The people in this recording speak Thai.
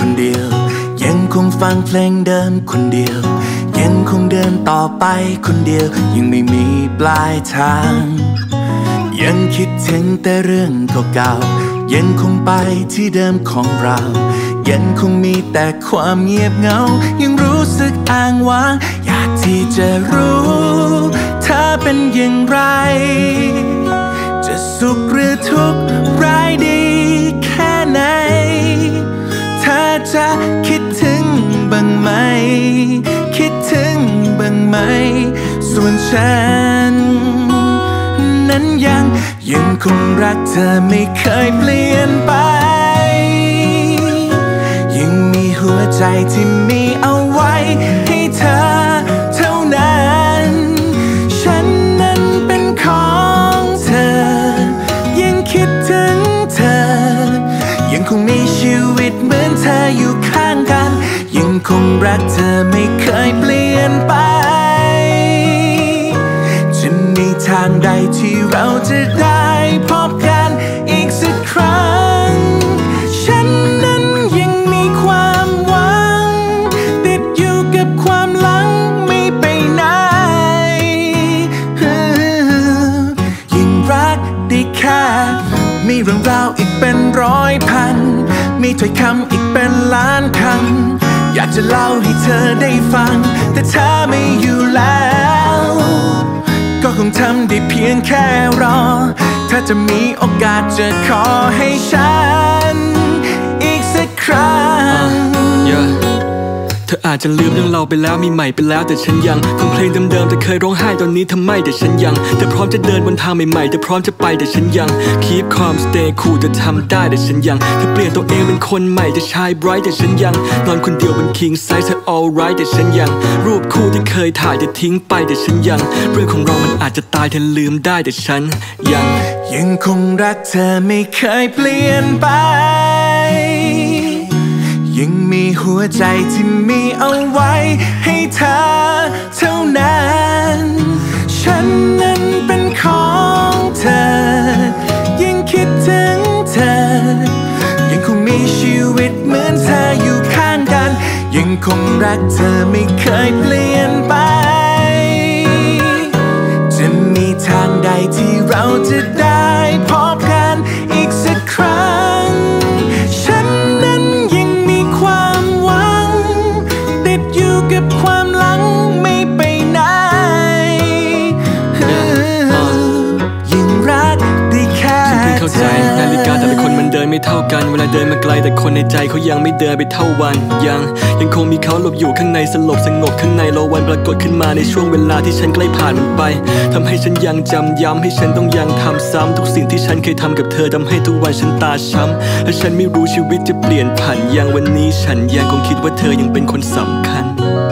คนเดียวยังคงฟังเพลงเดิมคนเดียวยังคงเดินต่อไปคนเดียวยังไม่มีปลายทางยังคิดถึงแต่เรื่องเก่าๆยังคงไปที่เดิมของเรายังคงมีแต่ความเงียบเหงายังรู้สึกอ้างว้างอยากที่จะรู้เธอเป็นอย่างไรจะสุขหรือทุกข์ร้ายดีแค่ไหนเธอจะคิดถึงบ้างไหมคิดถึงบ้างไหมส่วนฉันนั้นยังคงรักเธอไม่เคยเปลี่ยนไปยังมีหัวใจที่มีเอาไว้ให้เธอเท่านั้นฉันนั้นเป็นของเธอยังคิดถึงเธอยังคงมีชีวิตเหมือนเธออยู่ข้างกันยังคงรักเธอไม่เคยเปลี่ยนไปจะมีทางใดที่เราจะได้พบกันอีกสักครั้งฉันนั้นยังมีความหวังติดอยู่กับความหลังไม่ไปไหนยิ่งรักได้แค่มีเรื่องราวอีกเป็นร้อยพันมีถ้อยคำอีกเป็นล้านคำอยากจะเล่าให้เธอได้ฟังแต่เธอไม่อยู่แล้วก็คงทำได้เพียงแค่รอถ้าจะมีโอกาสจะขอให้ฉันอีกสักครั้งเธออาจจะลืมเรื่องเราไปแล้วมีใหม่ไปแล้วแต่ฉันยังฟังเพลงเดิมๆแต่เคยร้องไห้ตอนนี้ทำไมแต่ฉันยังเธอพร้อมจะเดินบนทางใหม่ๆเธอพร้อมจะไปแต่ฉันยัง Keep calm stay cool เธอทำได้แต่ฉันยังเธอเปลี่ยนตัวเองเป็นคนใหม่จะชาย bright แต่ฉันยังนอนคนเดียวบน king size เธอ alright แต่ฉันยังรูปคู่ที่เคยถ่ายจะทิ้งไปแต่ฉันยังเรื่องของเรามันอาจจะตายเธอลืมได้แต่ฉันยังคงรักเธอไม่เคยเปลี่ยนไปยังมีหัวใจที่มีเอาไว้ให้เธอเท่านั้นฉันนั้นเป็นของเธอยังคิดถึงเธอยังคงมีชีวิตเหมือนเธออยู่ข้างกันยังคงรักเธอไม่เคยเปลี่ยนไปจะมีทางใดที่เราจะได้พบกันอีกสักครั้งฉันนั้นยังมีความหวังติดอยู่กับความหลังไม่ไปไหนยิ่งรักได้แค่เข้าใจนาฬิกาแต่ละคนมันเดินไม่เท่ากันเวลาเดินมาไกลแต่คนในใจเขายังไม่เดินไปเท่าวันยังคงมีเขาหลบอยู่ข้างในสงบข้างในรอวันปรากฏขึ้นมาในช่วงเวลาที่ฉันใกล้ผ่านมันไปทำให้ฉันยังจำย้ำให้ฉันต้องยังทำซ้ำทุกสิ่งที่ฉันเคยทำกับเธอทำให้ทุกวันฉันตาช้ำและฉันไม่รู้ชีวิตจะเปลี่ยนผันอย่างวันนี้ฉันยังคงคิดว่าเธอยังเป็นคนสำคัญ